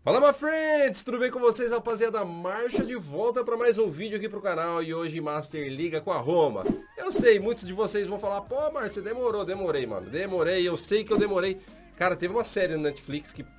Fala, my friends! Tudo bem com vocês, rapaziada? Marcha de volta para mais um vídeo aqui pro canal e hoje Master Liga com a Roma. Eu sei, muitos de vocês vão falar, pô, Marcio, você demorou. Demorei, mano. Demorei, eu sei que eu demorei. Cara, teve uma série no Netflix que,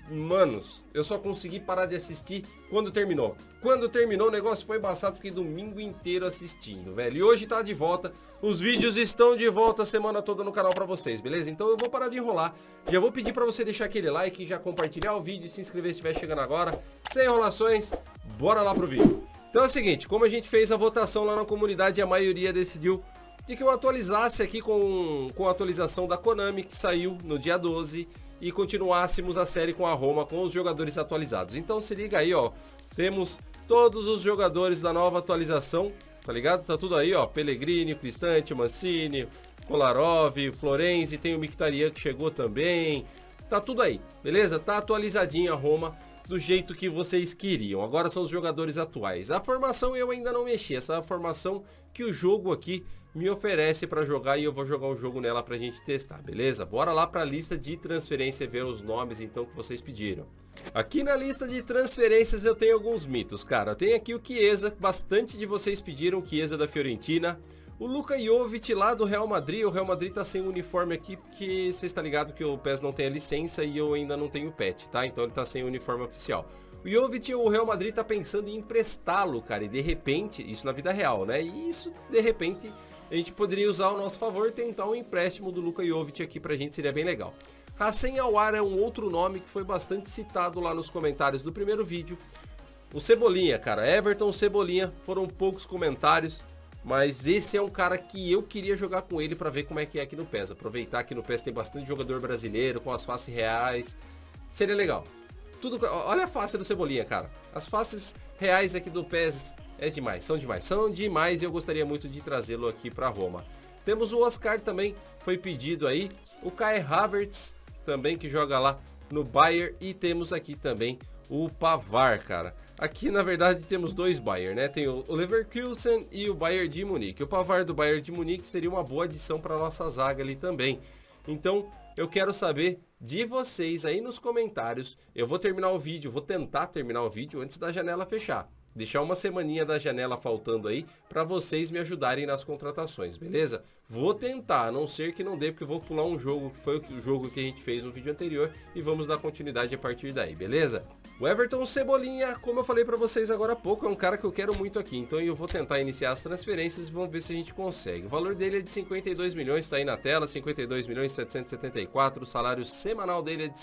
manos, eu só consegui parar de assistir quando terminou. Quando terminou, o negócio foi embaçado, fiquei domingo inteiro assistindo, velho. E hoje tá de volta, os vídeos estão de volta a semana toda no canal pra vocês, beleza? Então eu vou parar de enrolar. Já vou pedir pra você deixar aquele like, já compartilhar o vídeo, se inscrever se estiver chegando agora. Sem enrolações, bora lá pro vídeo. Então é o seguinte, como a gente fez a votação lá na comunidade, a maioria decidiu de que eu atualizasse aqui com a atualização da Konami, que saiu no dia 12, e continuássemos a série com a Roma, com os jogadores atualizados. Então se liga aí, ó, temos todos os jogadores da nova atualização, tá ligado? Tá tudo aí, ó, Pellegrini, Cristante, Mancini, Kolarov, Florenzi, tem o Mkhitaryan que chegou também, tá tudo aí, beleza? Tá atualizadinha a Roma do jeito que vocês queriam. Agora são os jogadores atuais. A formação eu ainda não mexi, essa é a formação que o jogo aqui me oferece para jogar e eu vou jogar um jogo nela pra gente testar, beleza? Bora lá pra lista de transferência e ver os nomes então que vocês pediram. Aqui na lista de transferências eu tenho alguns mitos, cara. Tem aqui o Chiesa, bastante de vocês pediram, o Chiesa da Fiorentina. O Luka Jovic lá do Real Madrid, o Real Madrid tá sem uniforme aqui porque você está ligado que o PES não tem a licença e eu ainda não tenho pet, tá? Então ele tá sem uniforme oficial. O Jovic, o Real Madrid tá pensando em emprestá-lo, cara, e de repente, isso na vida real, né? E isso, de repente, a gente poderia usar ao nosso favor e tentar um empréstimo do Luka Jovic aqui pra gente, seria bem legal. Hassem Aouar é um outro nome que foi bastante citado lá nos comentários do primeiro vídeo. O Cebolinha, cara, Everton, Cebolinha, foram poucos comentários. Mas esse é um cara que eu queria jogar com ele pra ver como é que é aqui no PES. Aproveitar que no PES tem bastante jogador brasileiro, com as faces reais. Seria legal. Tudo, olha a face do Cebolinha, cara. As faces reais aqui do PES é demais, são demais e eu gostaria muito de trazê-lo aqui pra Roma. Temos o Oscar também, foi pedido aí. O Kai Havertz também, que joga lá no Bayern. E temos aqui também o Pavard, cara. Aqui, na verdade, temos dois Bayern, né? Tem o Leverkusen e o Bayern de Munique. O Pavard do Bayern de Munique seria uma boa adição para nossa zaga ali também. Então, eu quero saber de vocês aí nos comentários. Eu vou terminar o vídeo, vou tentar terminar o vídeo antes da janela fechar. Deixar uma semaninha da janela faltando aí para vocês me ajudarem nas contratações, beleza? Vou tentar, a não ser que não dê, porque eu vou pular um jogo que foi o jogo que a gente fez no vídeo anterior e vamos dar continuidade a partir daí, beleza? O Everton Cebolinha, como eu falei para vocês agora há pouco, é um cara que eu quero muito aqui, então eu vou tentar iniciar as transferências e vamos ver se a gente consegue. O valor dele é de 52 milhões, tá aí na tela, 52 milhões 774, o salário semanal dele é de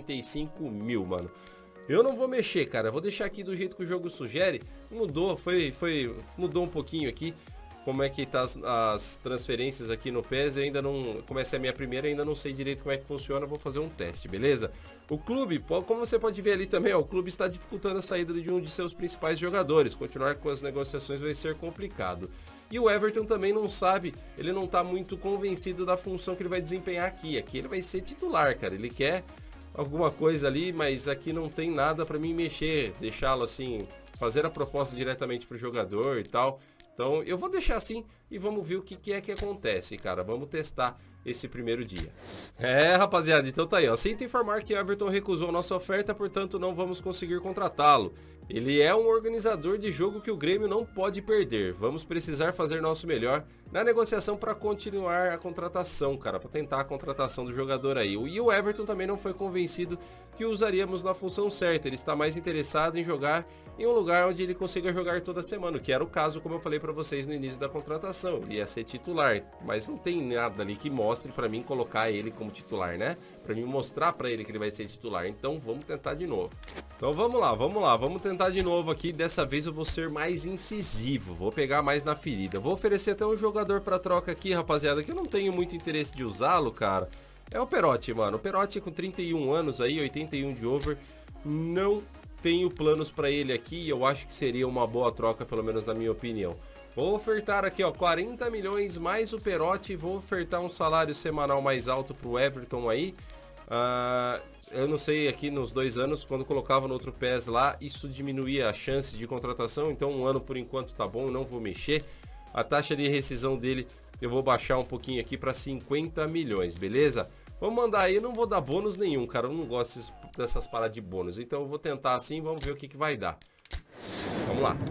65 mil, mano. Eu não vou mexer, cara, eu vou deixar aqui do jeito que o jogo sugere. Mudou, mudou um pouquinho aqui como é que tá as transferências aqui no PES. Eu ainda não, como essa é a minha primeira, ainda não sei direito como é que funciona, vou fazer um teste, beleza? O clube, como você pode ver ali também, ó, o clube está dificultando a saída de um de seus principais jogadores. Continuar com as negociações vai ser complicado. E o Everton também não sabe, ele não tá muito convencido da função que ele vai desempenhar aqui. Aqui ele vai ser titular, cara, ele quer alguma coisa ali, mas aqui não tem nada para mim mexer, deixá-lo assim, fazer a proposta diretamente pro jogador e tal. Então eu vou deixar assim e vamos ver o que é que acontece, cara. Vamos testar esse primeiro dia. É, rapaziada, então tá aí, ó. Sinto informar que Everton recusou a nossa oferta, portanto não vamos conseguir contratá-lo. Ele é um organizador de jogo que o Grêmio não pode perder. Vamos precisar fazer nosso melhor na negociação para continuar a contratação, cara, para tentar a contratação do jogador aí. E o Everton também não foi convencido que o usaríamos na função certa. Ele está mais interessado em jogar em um lugar onde ele consiga jogar toda semana, que era o caso, como eu falei para vocês no início da contratação. Ele ia ser titular, mas não tem nada ali que mostre para mim colocar ele como titular, né? Para mim mostrar para ele que ele vai ser titular. Então vamos tentar de novo. Então vamos lá, vamos tentar de novo aqui. Dessa vez eu vou ser mais incisivo, vou pegar mais na ferida. Vou oferecer até um jogador para troca aqui, rapaziada, que eu não tenho muito interesse de usá-lo, cara. É o Perotti, mano. O Perotti com 31 anos aí, 81 de over. Não tenho planos para ele aqui e eu acho que seria uma boa troca, pelo menos na minha opinião. Vou ofertar aqui, ó, 40 milhões mais o Perotti. Vou ofertar um salário semanal mais alto pro Everton aí. Eu não sei, aqui nos 2 anos, quando colocava no outro PES lá, isso diminuía a chance de contratação. Então 1 ano por enquanto tá bom, não vou mexer. A taxa de rescisão dele eu vou baixar um pouquinho aqui para 50 milhões, beleza? Vamos mandar aí, eu não vou dar bônus nenhum, cara, eu não gosto dessas paradas de bônus. Então eu vou tentar assim, vamos ver o que que vai dar. Vamos lá.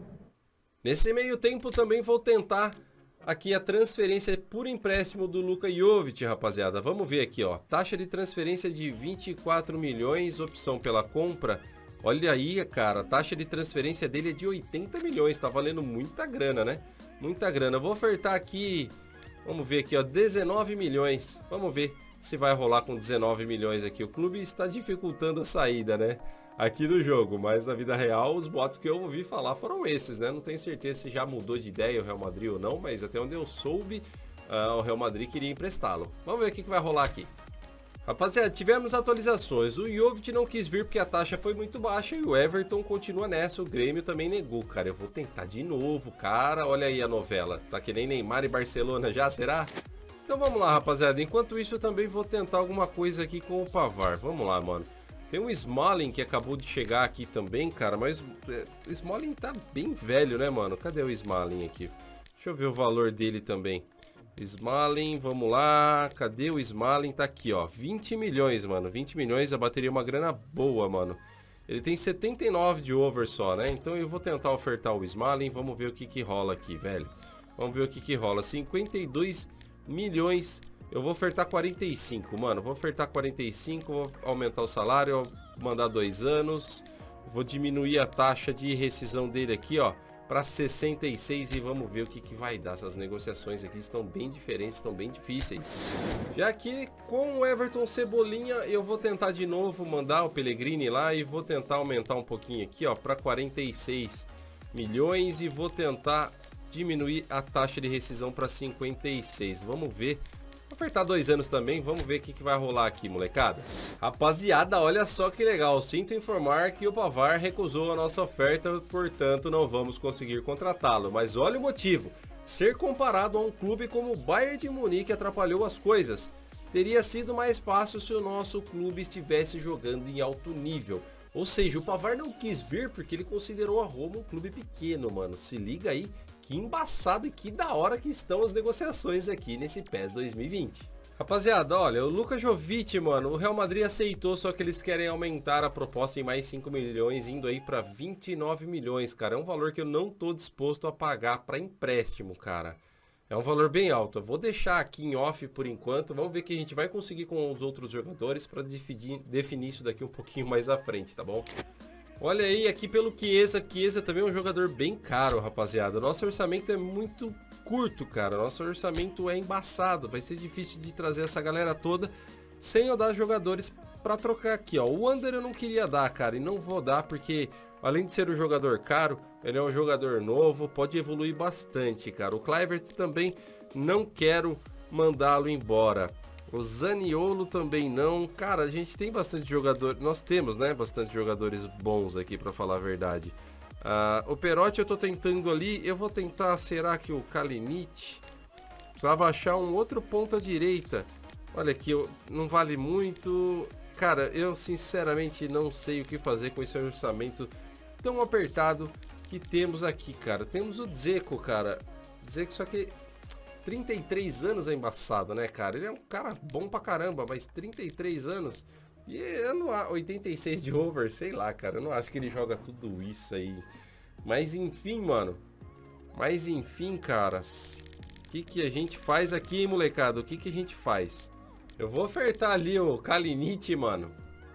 Nesse meio tempo também vou tentar aqui a transferência por empréstimo do Luka Jovic, rapaziada. Vamos ver aqui, ó. Taxa de transferência de 24 milhões, opção pela compra. Olha aí, cara, a taxa de transferência dele é de 80 milhões. Tá valendo muita grana, né? Muita grana. Vou ofertar aqui, vamos ver aqui, ó, 19 milhões. Vamos ver se vai rolar com 19 milhões aqui. O clube está dificultando a saída, né? Aqui no jogo, mas na vida real os boatos que eu ouvi falar foram esses, né? Não tenho certeza se já mudou de ideia o Real Madrid ou não, mas até onde eu soube, o Real Madrid queria emprestá-lo. Vamos ver o que vai rolar aqui. Rapaziada, tivemos atualizações. O Jovic não quis vir porque a taxa foi muito baixa e o Everton continua nessa. O Grêmio também negou, cara. Eu vou tentar de novo, cara. Olha aí a novela. Tá que nem Neymar e Barcelona já, será? Então vamos lá, rapaziada. Enquanto isso eu também vou tentar alguma coisa aqui com o Pavard. Vamos lá, mano. Tem um Smalling que acabou de chegar aqui também, cara, mas o Smalling tá bem velho, né, mano? Cadê o Smalling aqui? Deixa eu ver o valor dele também. Smalling, vamos lá. Cadê o Smalling? Tá aqui, ó. 20 milhões, mano. 20 milhões, a bateria é uma grana boa, mano. Ele tem 79 de over só, né? Então eu vou tentar ofertar o Smalling. Vamos ver o que que rola aqui, velho. Vamos ver o que que rola. 52 milhões. Eu vou ofertar 45, mano. Vou ofertar 45, vou aumentar o salário, mandar 2 anos. Vou diminuir a taxa de rescisão dele aqui, ó, para 66 e vamos ver o que que vai dar. Essas negociações aqui estão bem diferentes, estão bem difíceis. Já que com o Everton Cebolinha, eu vou tentar de novo mandar o Pellegrini lá e vou tentar aumentar um pouquinho aqui, ó, para 46 milhões e vou tentar diminuir a taxa de rescisão para 56. Vamos ver. Vou ofertar 2 anos também, vamos ver o que vai rolar aqui, molecada. Rapaziada, olha só que legal. Sinto informar que o Pavard recusou a nossa oferta, portanto não vamos conseguir contratá-lo. Mas olha o motivo. Ser comparado a um clube como o Bayern de Munique atrapalhou as coisas. Teria sido mais fácil se o nosso clube estivesse jogando em alto nível. Ou seja, o Pavard não quis vir porque ele considerou a Roma um clube pequeno, mano. Se liga aí. Que embaçado e que da hora que estão as negociações aqui nesse PES 2020. Rapaziada, olha, o Luka Jovic, mano, o Real Madrid aceitou, só que eles querem aumentar a proposta em mais 5 milhões, indo aí pra 29 milhões, cara. É um valor que eu não tô disposto a pagar pra empréstimo, cara. É um valor bem alto. Eu vou deixar aqui em off por enquanto. Vamos ver o que a gente vai conseguir com os outros jogadores pra definir isso daqui um pouquinho mais à frente, tá bom? Olha aí, aqui pelo Chiesa. Chiesa também é um jogador bem caro, rapaziada. Nosso orçamento é muito curto, cara. Nosso orçamento é embaçado. Vai ser difícil de trazer essa galera toda sem eu dar jogadores pra trocar aqui, ó. O Under eu não queria dar, cara, e não vou dar porque, além de ser um jogador caro, ele é um jogador novo, pode evoluir bastante, cara. O Kluivert também não quero mandá-lo embora. O Zaniolo também não. Cara, a gente tem bastante jogador. Nós temos, né? Bastante jogadores bons aqui, pra falar a verdade. O Perotti eu tô tentando ali. Eu vou tentar, será que o Kalinic? Precisava achar um outro ponta direita. Olha aqui, não vale muito. Cara, eu sinceramente não sei o que fazer com esse orçamento tão apertado que temos aqui, cara. Temos o Dzeko, cara. Dzeko, só que 33 anos é embaçado, né, cara? Ele é um cara bom pra caramba, mas 33 anos. E eu não, 86 de over, sei lá, cara. Eu não acho que ele joga tudo isso aí. Mas enfim, mano. Mas enfim, caras. O que a gente faz aqui, hein, molecada? O que a gente faz? Eu vou ofertar ali o Kalinic, mano.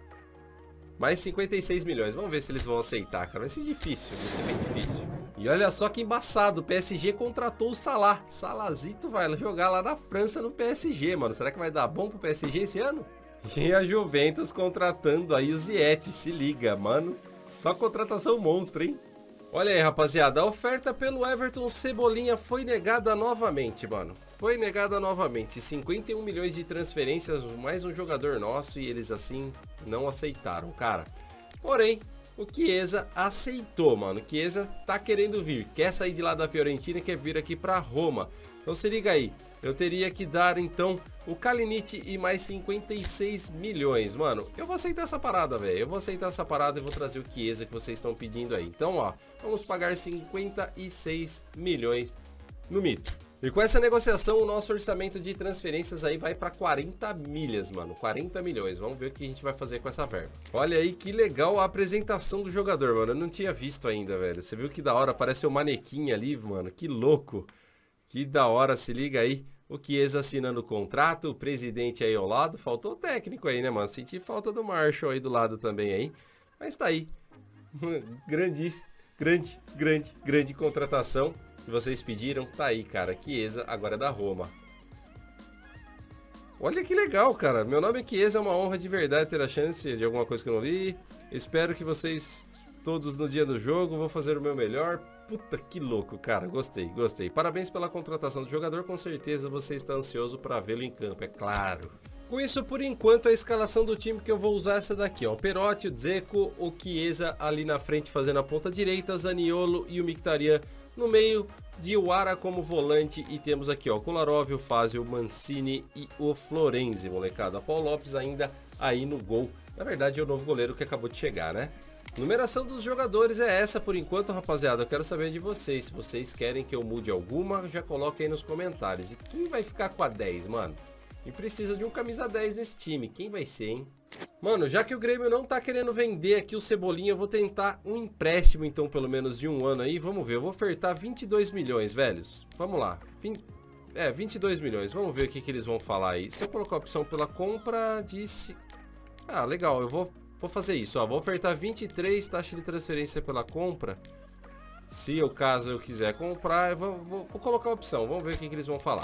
Mais 56 milhões. Vamos ver se eles vão aceitar, cara. Vai ser difícil, vai ser bem difícil. E olha só que embaçado, o PSG contratou o Salah. Salazito vai jogar lá na França no PSG, mano. Será que vai dar bom pro PSG esse ano? E a Juventus contratando aí o Ziyech, se liga, mano. Só contratação monstro, hein? Olha aí, rapaziada, a oferta pelo Everton Cebolinha foi negada novamente, mano. Foi negada novamente. 51 milhões de transferências, mais um jogador nosso, e eles assim não aceitaram, cara. Porém, o Chiesa aceitou, mano. O Chiesa tá querendo vir, quer sair de lá da Fiorentina e quer vir aqui pra Roma. Então se liga aí, eu teria que dar então o Kalinic e mais 56 milhões, mano. Eu vou aceitar essa parada, velho. Eu vou aceitar essa parada e vou trazer o Chiesa que vocês estão pedindo aí. Então, ó, vamos pagar 56 milhões no mito. E com essa negociação, o nosso orçamento de transferências aí vai para 40 milhas, mano. 40 milhões. Vamos ver o que a gente vai fazer com essa verba. Olha aí que legal a apresentação do jogador, mano. Eu não tinha visto ainda, velho. Você viu que da hora? Parece um manequim ali, mano. Que louco. Que da hora. Se liga aí. O Chiesa assinando o contrato. O presidente aí ao lado. Faltou o técnico aí, né, mano? Senti falta do Marshall aí do lado também aí. Mas tá aí. Grande contratação. Que vocês pediram, tá aí, cara. Chiesa, agora é da Roma. Olha que legal, cara. Meu nome é Chiesa, é uma honra de verdade ter a chance de alguma coisa que eu não li. Espero que vocês todos no dia do jogo, vou fazer o meu melhor. Puta que louco, cara. Gostei. Parabéns pela contratação do jogador, com certeza você está ansioso para vê-lo em campo, é claro. Com isso, por enquanto, a escalação do time que eu vou usar é essa daqui, ó. Perotti, o Dzeko, o Chiesa ali na frente fazendo a ponta direita, Zaniolo e o Mkhitaryan no meio, Diawara como volante e temos aqui, ó, Kolarov, o Fazio, o Mancini e o Florenzi, molecada. Paulo Lopes ainda aí no gol. Na verdade é o novo goleiro que acabou de chegar, né? Numeração dos jogadores é essa por enquanto, rapaziada. Eu quero saber de vocês. Se vocês querem que eu mude alguma, já coloquem aí nos comentários. E quem vai ficar com a 10, mano? E precisa de um camisa 10 nesse time. Quem vai ser, hein? Mano, já que o Grêmio não tá querendo vender aqui o Cebolinha, eu vou tentar um empréstimo, então, pelo menos de um ano aí. Vamos ver, eu vou ofertar 22 milhões, velhos. Vamos lá. 22 milhões. Vamos ver o que eles vão falar aí. Se eu colocar a opção pela compra, disse... Ah, legal, eu vou fazer isso, ó. Vou ofertar 23, taxa de transferência pela compra. Se o caso eu quiser comprar, eu vou colocar a opção. Vamos ver o que eles vão falar.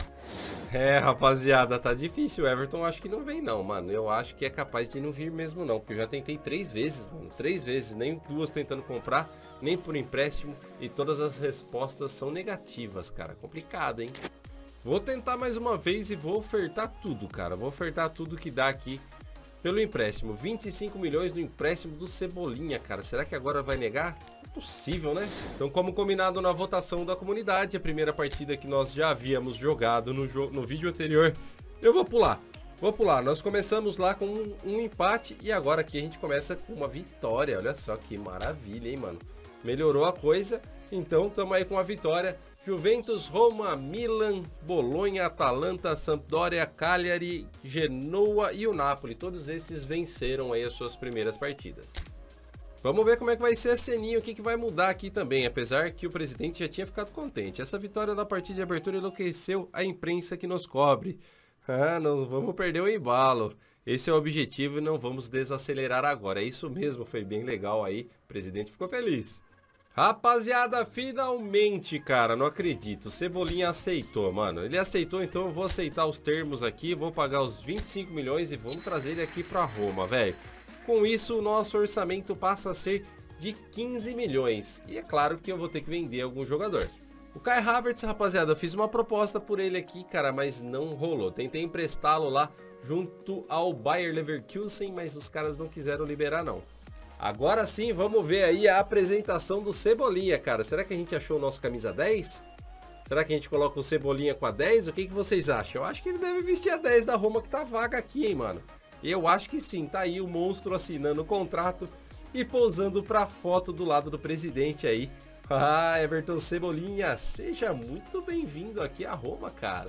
É, rapaziada, tá difícil. O Everton acho que não vem não, mano. Eu acho que é capaz de não vir mesmo não. Porque eu já tentei 3 vezes, mano. 3 vezes. Nem 2 tentando comprar, nem por empréstimo. E todas as respostas são negativas, cara. Complicado, hein? Vou tentar mais uma vez e vou ofertar tudo, cara. Vou ofertar tudo que dá aqui pelo empréstimo. 25 milhões no empréstimo do Cebolinha, cara. Será que agora vai negar? Possível, né? Então, como combinado na votação da comunidade, a primeira partida que nós já havíamos jogado no vídeo anterior, eu vou pular. Nós começamos lá com um empate e agora aqui a gente começa com uma vitória. Olha só que maravilha, hein, mano? Melhorou a coisa, então estamos aí com a vitória. Juventus, Roma, Milan, Bolonha, Atalanta, Sampdoria, Cagliari, Genoa e o Napoli. Todos esses venceram aí as suas primeiras partidas. Vamos ver como é que vai ser a ceninha, o que vai mudar aqui também, apesar que o presidente já tinha ficado contente. Essa vitória na partida de abertura enlouqueceu a imprensa que nos cobre. Ah, não vamos perder o embalo. Esse é o objetivo e não vamos desacelerar agora. É isso mesmo, foi bem legal aí, o presidente ficou feliz. Rapaziada, finalmente, cara, não acredito, o Cebolinha aceitou, mano. Ele aceitou, então eu vou aceitar os termos aqui, vou pagar os 25 milhões e vamos trazer ele aqui pra Roma, velho. Com isso, o nosso orçamento passa a ser de 15 milhões. E é claro que eu vou ter que vender algum jogador. O Kai Havertz, rapaziada, eu fiz uma proposta por ele aqui, cara, mas não rolou. Tentei emprestá-lo lá junto ao Bayer Leverkusen, mas os caras não quiseram liberar, não. Agora sim, vamos ver aí a apresentação do Cebolinha, cara. Será que a gente achou o nosso camisa 10? Será que a gente coloca o Cebolinha com a 10? O que vocês acham? Eu acho que ele deve vestir a 10 da Roma que tá vaga aqui, hein, mano. Eu acho que sim, tá aí o monstro assinando o contrato e pousando pra foto do lado do presidente aí. Ah, Everton Cebolinha, seja muito bem-vindo aqui a Roma, cara.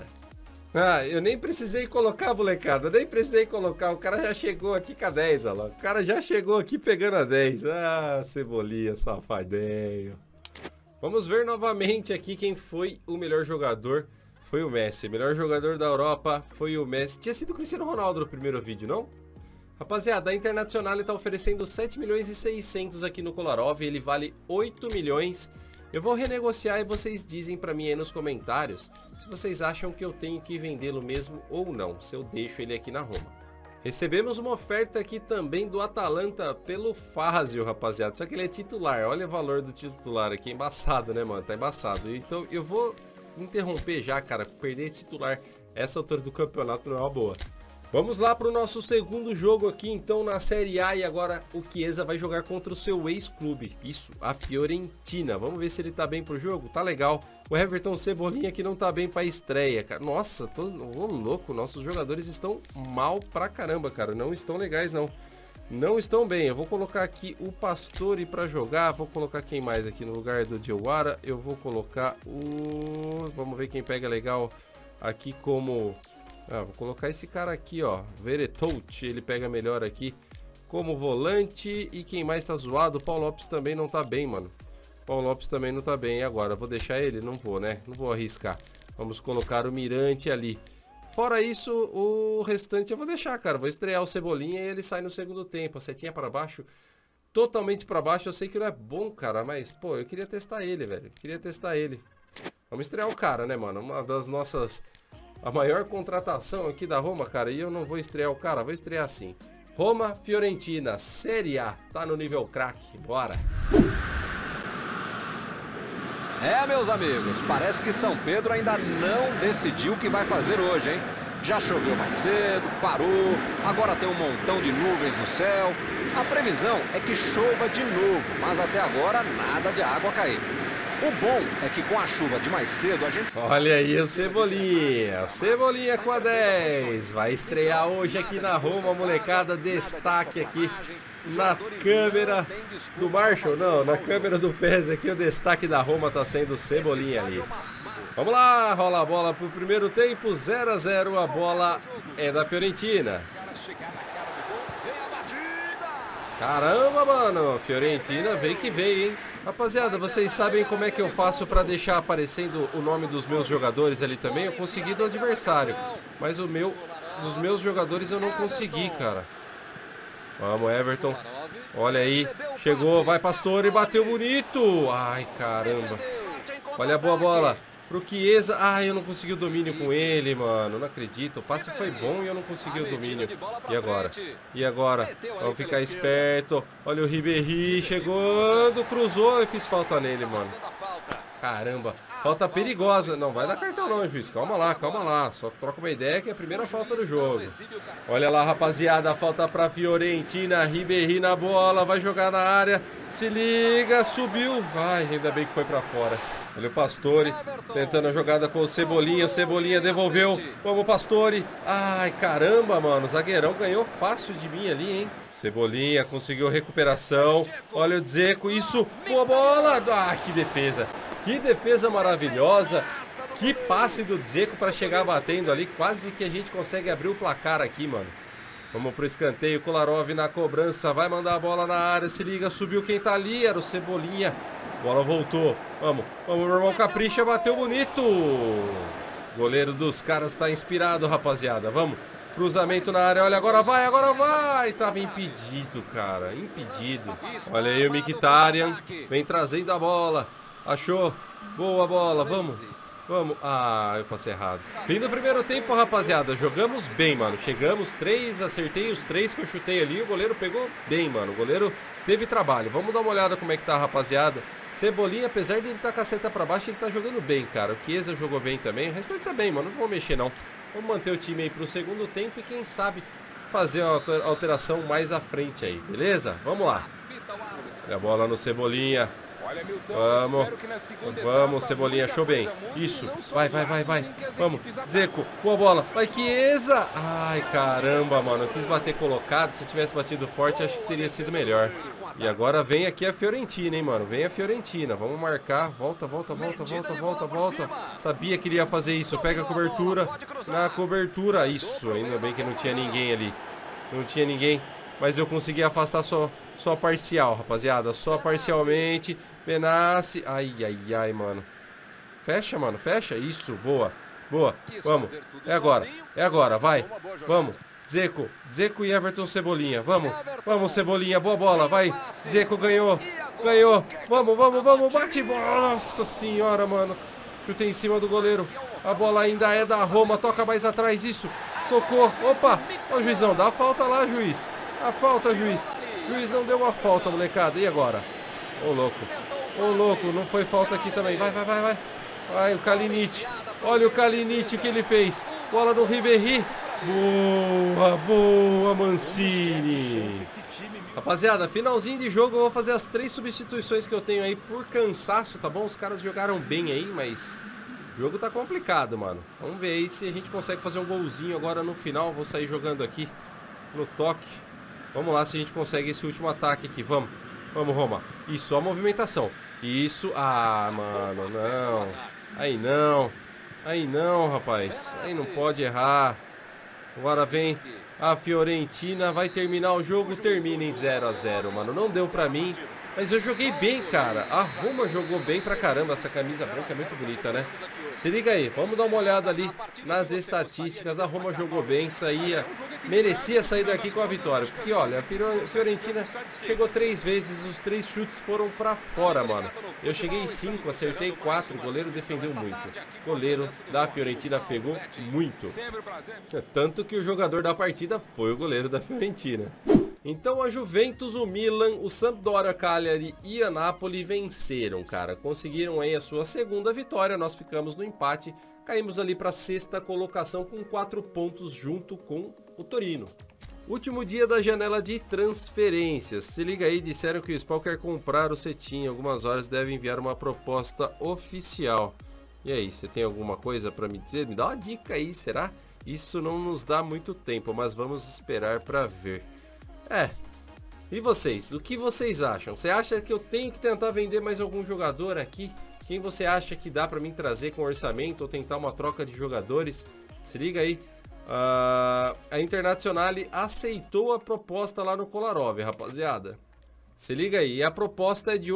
Ah, eu nem precisei colocar, molecada, nem precisei colocar, o cara já chegou aqui com a 10, olha lá. O cara já chegou aqui pegando a 10. Ah, Cebolinha, safadinho. Vamos ver novamente aqui quem foi o melhor jogador. Foi o Messi, melhor jogador da Europa foi o Messi. Tinha sido o Cristiano Ronaldo no primeiro vídeo, não? Rapaziada, a Internacional está oferecendo 7 milhões e 600 aqui no Kolarov. Ele vale 8 milhões. Eu vou renegociar e vocês dizem pra mim aí nos comentários se vocês acham que eu tenho que vendê-lo mesmo ou não. Se eu deixo ele aqui na Roma. Recebemos uma oferta aqui também do Atalanta pelo Fazio, rapaziada. Só que ele é titular. Olha o valor do titular aqui. Embaçado, né, mano? Tá embaçado. Então eu vou interromper já, cara. Perder titular essa altura do campeonato não é uma boa. Vamos lá para o nosso segundo jogo aqui, então, na Série A. E agora o Chiesa vai jogar contra o seu ex-clube. Isso, a Fiorentina. Vamos ver se ele tá bem pro jogo. Tá legal. O Everton Cebolinha que não tá bem pra estreia, cara. Nossa, tô louco. Nossos jogadores estão mal pra caramba, cara. Não estão legais, não. não estão bem. Eu vou colocar aqui o Pastore para jogar. Vou colocar quem mais aqui no lugar do Diawara. Eu vou colocar o... Vamos ver quem pega legal aqui como... vou colocar esse cara aqui, ó. Veretout, ele pega melhor aqui como volante. E quem mais tá zoado? O Paulo Lopes também não tá bem, mano. Paulo Lopes também não tá bem. E agora? Vou deixar ele? Não vou, né? Não vou arriscar. Vamos colocar o Mirante ali. Fora isso, o restante eu vou deixar, cara. Vou estrear o Cebolinha e ele sai no segundo tempo. A setinha para baixo, totalmente para baixo. Eu sei que não é bom, cara, mas, pô, eu queria testar ele, velho. Queria testar ele. Vamos estrear o cara, né, mano? Uma das nossas... A maior contratação aqui da Roma, cara. E eu não vou estrear o cara, vou estrear assim. Roma, Fiorentina, Série A. Tá no nível craque, bora. Meus amigos, parece que São Pedro ainda não decidiu o que vai fazer hoje, hein? Já choveu mais cedo, parou, agora tem um montão de nuvens no céu. A previsão é que chova de novo, mas até agora nada de água cair. O bom é que com a chuva de mais cedo a gente... Olha aí o Cebolinha, Cebolinha com a 10. Vai estrear hoje aqui na Roma, molecada, destaque aqui. Na câmera do Marshall, não, na câmera do PES aqui, o destaque da Roma tá sendo o Cebolinha ali. Vamos lá, rola a bola pro primeiro tempo, 0 a 0, a bola é da Fiorentina. Caramba, mano, Fiorentina veio que veio, hein? Rapaziada, vocês sabem como é que eu faço pra deixar aparecendo o nome dos meus jogadores ali também? Eu consegui do adversário, mas dos meus jogadores eu não consegui, cara. Vamos, Everton. Olha aí. Chegou, vai Pastore, bateu bonito. Ai, caramba. Olha a boa bola pro Chiesa. Ai, eu não consegui o domínio com ele, mano. Não acredito. O passe foi bom e eu não consegui o domínio. E agora? E agora? Vamos ficar esperto. Olha o Ribéry chegando, cruzou. Eu fiz falta nele, mano. Caramba. Falta perigosa. Não vai dar cartão não, juiz. Calma lá. Só troca uma ideia que é a primeira falta do jogo. Olha lá, rapaziada. Falta pra Fiorentina. Ribéry na bola. Vai jogar na área. Se liga. Subiu. Ai, ainda bem que foi pra fora. Olha o Pastore. Tentando a jogada com o Cebolinha. O Cebolinha devolveu. Vamos, Pastore. Ai, caramba, mano. O zagueirão ganhou fácil de mim ali, hein? Cebolinha conseguiu recuperação. Olha o Dzeko. Isso. Boa bola. Ah, que defesa. Que defesa maravilhosa. Que passe do Dzeko para chegar batendo ali. Quase que a gente consegue abrir o placar aqui, mano. Vamos pro escanteio. Kolarov na cobrança. Vai mandar a bola na área. Se liga, subiu quem tá ali. Era o Cebolinha. Bola voltou. Vamos, meu irmão capricha. Bateu bonito. Goleiro dos caras tá inspirado, rapaziada. Vamos. Cruzamento na área. Olha, agora vai. Tava impedido, cara. Impedido. Olha aí o Mkhitaryan. Vem trazendo a bola. Achou. Boa bola. Vamos. Ah, eu passei errado. Fim do primeiro tempo, rapaziada. Jogamos bem, mano. Chegamos 3, acertei os 3 que eu chutei ali. O goleiro pegou bem, mano. O goleiro teve trabalho. Vamos dar uma olhada como é que tá, rapaziada. Cebolinha, apesar de ele estar com a seta pra baixo, ele tá jogando bem, cara. O Chiesa jogou bem também. O restante tá bem, mano. Não vou mexer, não. Vamos manter o time aí pro segundo tempo e quem sabe fazer uma alteração mais à frente aí, beleza? Vamos lá. Olha a bola no Cebolinha. Vamos, Cebolinha, achou bem. Isso, vai. Vamos, Dzeko, boa bola. Vai, Chiesa. Ai, caramba, mano. Eu quis bater colocado. Se eu tivesse batido forte, acho que teria sido melhor. E agora vem aqui a Fiorentina, hein, mano. Vem a Fiorentina. Vamos marcar. Volta. Sabia que ele ia fazer isso. Pega a cobertura. Na cobertura. Isso, ainda bem que não tinha ninguém ali. Não tinha ninguém. Mas eu consegui afastar só parcial, rapaziada. Só parcialmente. Benassi. Ai, mano. Fecha, mano. Fecha. Isso. Boa. Vamos. É agora. Vai. Vamos. Dzeko e Everton Cebolinha. Vamos, Cebolinha. Boa bola. Vai. Dzeko ganhou. Vamos. Bate. Nossa senhora, mano. Chutei em cima do goleiro. A bola ainda é da Roma. Toca mais atrás. Isso. Tocou. Opa. Ó, juizão. Dá a falta lá, juiz. A falta, juiz. Juiz não deu uma falta, molecada. E agora? Ô, louco. Não foi falta aqui também. Vai. Vai, o Kalinic. Olha o Kalinic que ele fez. Bola do Ribéry. Boa, Mancini. Rapaziada, finalzinho de jogo. Eu vou fazer as 3 substituições que eu tenho aí por cansaço, tá bom? Os caras jogaram bem aí, mas o jogo tá complicado, mano. Vamos ver aí se a gente consegue fazer um golzinho agora no final. Vou sair jogando aqui no toque. Vamos lá se a gente consegue esse último ataque aqui. Vamos, vamos, Roma. Isso, a movimentação. Isso, ah, mano, não. Aí não. Aí não, rapaz. Aí não pode errar. Agora vem a Fiorentina. Vai terminar o jogo. Termina em 0 a 0, mano. Não deu pra mim. Mas eu joguei bem, cara. A Roma jogou bem pra caramba. Essa camisa branca é muito bonita, né? Se liga aí. Vamos dar uma olhada ali nas estatísticas. A Roma jogou bem. Merecia sair daqui com a vitória. Porque, olha, a Fiorentina chegou 3 vezes. Os 3 chutes foram pra fora, mano. Eu cheguei em 5, acertei 4. O goleiro defendeu muito. O goleiro da Fiorentina pegou muito. Tanto que o jogador da partida foi o goleiro da Fiorentina. Então a Juventus, o Milan, o Sampdoria, Cagliari e a Napoli venceram, cara. Conseguiram aí a sua segunda vitória, nós ficamos no empate. Caímos ali para a 6ª colocação com 4 pontos junto com o Torino. Último dia da janela de transferências. Se liga aí, disseram que o Spal quer comprar o Cetim. Algumas horas deve enviar uma proposta oficial. E aí, você tem alguma coisa para me dizer? Me dá uma dica aí, será? Isso não nos dá muito tempo, mas vamos esperar para ver. E vocês? O que vocês acham? Você acha que eu tenho que tentar vender mais algum jogador aqui? Quem você acha que dá pra mim trazer com orçamento ou tentar uma troca de jogadores? Se liga aí. A Internazionale aceitou a proposta lá no Kolarov, rapaziada. Se liga aí. A proposta é de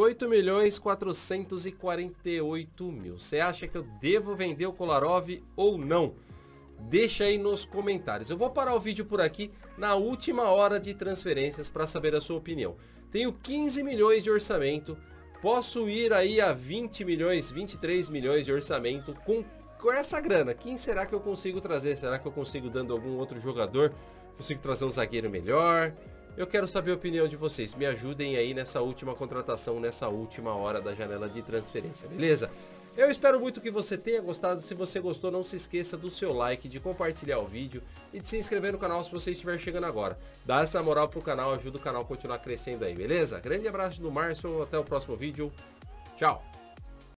8.448.000. Você acha que eu devo vender o Kolarov ou não? Deixa aí nos comentários. Eu vou parar o vídeo por aqui na última hora de transferências para saber a sua opinião. Tenho 15 milhões de orçamento. Posso ir aí a 20 milhões, 23 milhões de orçamento com essa grana. Quem será que eu consigo trazer? Será que eu consigo dando algum outro jogador? Consigo trazer um zagueiro melhor? Eu quero saber a opinião de vocês. Me ajudem aí nessa última contratação, nessa última hora da janela de transferência, beleza? Eu espero muito que você tenha gostado. Se você gostou, não se esqueça do seu like, de compartilhar o vídeo e de se inscrever no canal se você estiver chegando agora. Dá essa moral pro canal, ajuda o canal a continuar crescendo aí, beleza? Grande abraço do Márcio, até o próximo vídeo. Tchau!